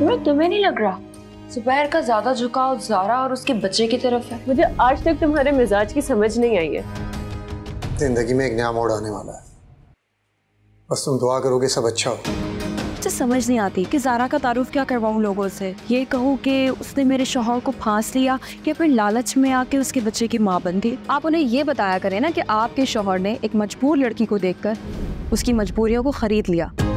तुम्हें नहीं लग रहा जुबैर का ज्यादा झुकाव ज़ारा और उसके बच्चे की तरफ है? मुझे आज तक तुम्हारे मिजाज की समझ नहीं आई है। जिंदगी में एक नया मोड़ आने वाला है, बस तुम दुआ करोगे सब अच्छा हो। मुझे समझ नहीं आती कि ज़ारा का तारुफ क्या करवाऊँ लोगों से। ये कहूँ कि उसने मेरे शौहर को फांस लिया या फिर लालच में आके उसके बच्चे की माँ बन गई। आप उन्हें ये बताया करें ना कि आपके शौहर ने एक मजबूर लड़की को देखकर उसकी मजबूरियों को खरीद लिया।